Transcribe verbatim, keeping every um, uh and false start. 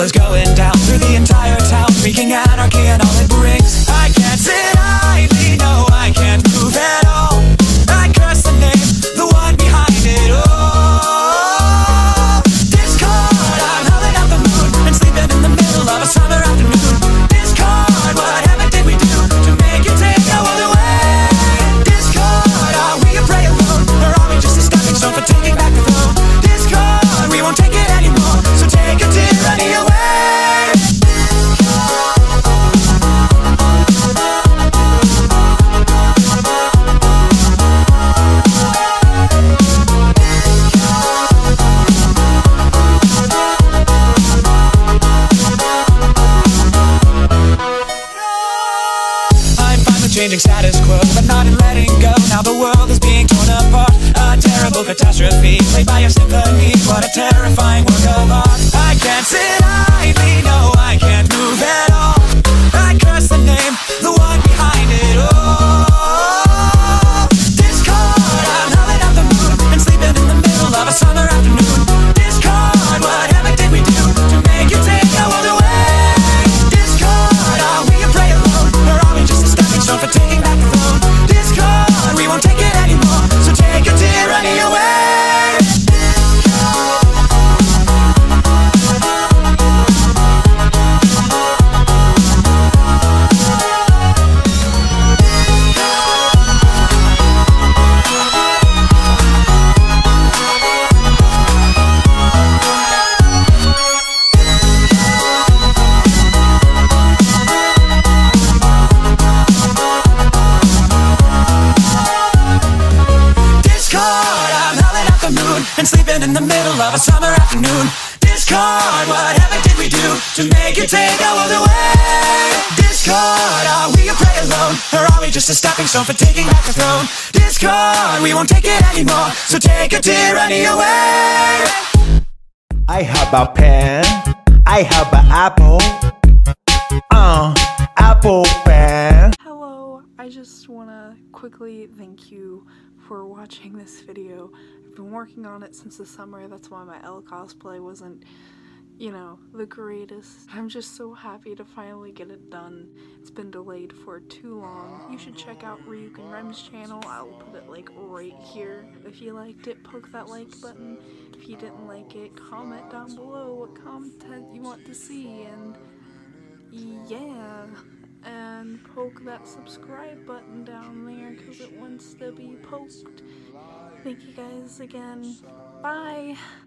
is going down through the entire town, wreaking anarchy and all it brings. I can't sit idly, no, I can't move at all. I curse the name, the one behind it all. Discord, I'm howling at the moon and sleeping in the middle of a summer afternoon. Discord, whatever did we do to make you take our world away? Discord, are we a prey alone, or are we just a stepping stone for taking back the throne? Discord, we won't take it anymore, so take a tyranny away. Changing status quo, but not in letting go. Now the world is being torn apart. A terrible catastrophe played by a symphony. What a terrifying work of art. I can't sit idly, no, I can't move at all. I curse the name, the one behind it all. Discord, I'm howling at the moon and sleeping in the middle of a summer afternoon. Discord, whatever did we do to make you take our world away? Discord, are we a prey alone, or are we just a stepping stone for taking back the throne? Discord, we won't take it anymore, so take a tyranny away. And sleeping in the middle of a summer afternoon. Discord, whatever did we do to make you take our world away? Discord, are we a prey alone, or are we just a stepping stone for taking back the throne? Discord, we won't take it anymore, so take a tyranny away. I have a pen, I have an apple, uh, apple pen. Hello, I just wanna quickly thank you for watching this video. I've been working on it since the summer, that's why my Elle cosplay wasn't, you know, the greatest. I'm just so happy to finally get it done. It's been delayed for too long. You should check out Ryuk and Rem's channel. I'll put it like right here. If you liked it, poke that like button. If you didn't like it, comment down below what content you want to see, and yeah. And poke that subscribe button down there because it wants to be poked. Thank you guys again. Bye!